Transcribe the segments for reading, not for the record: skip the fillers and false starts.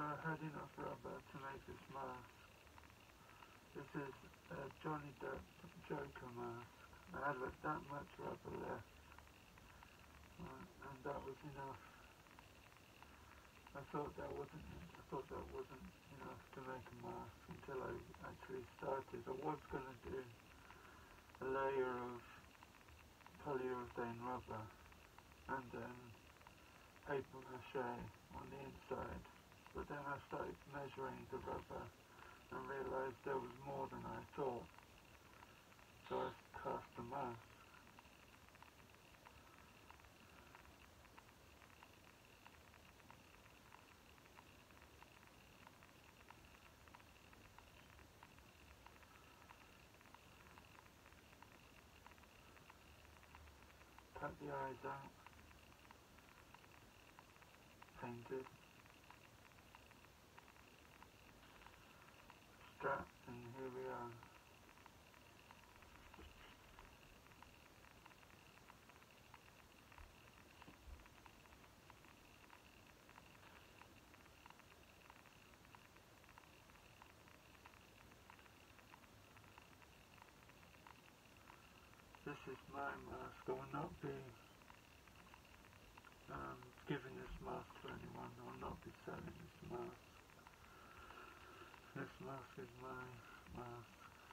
I had enough rubber to make this mask. This is a Johnny Depp Joker mask. I had that much rubber left, and that was enough. I thought that wasn't enough to make a mask until I actually started. I was going to do a layer of polyurethane rubber and then paper mache on the inside, but then I started measuring the rubber and realised there was more than I thought, so I cast a mask. Cut the eyes out, painted, strapped, and here we are. This is my mask. I will not be giving this mask to anyone. I will not be selling this mask. This mask is my mask.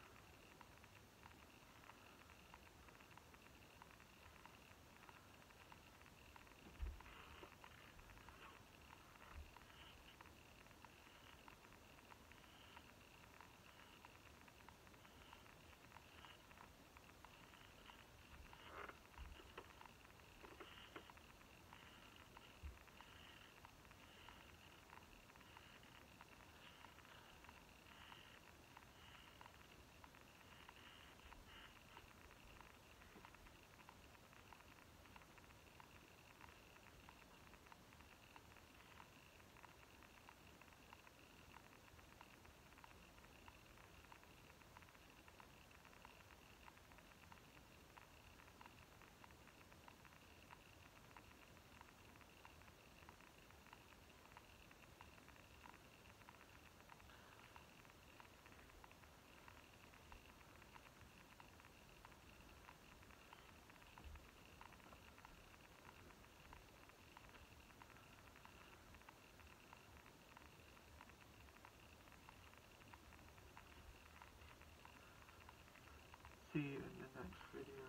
See you in the next video.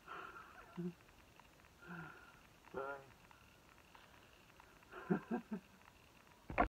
Bye.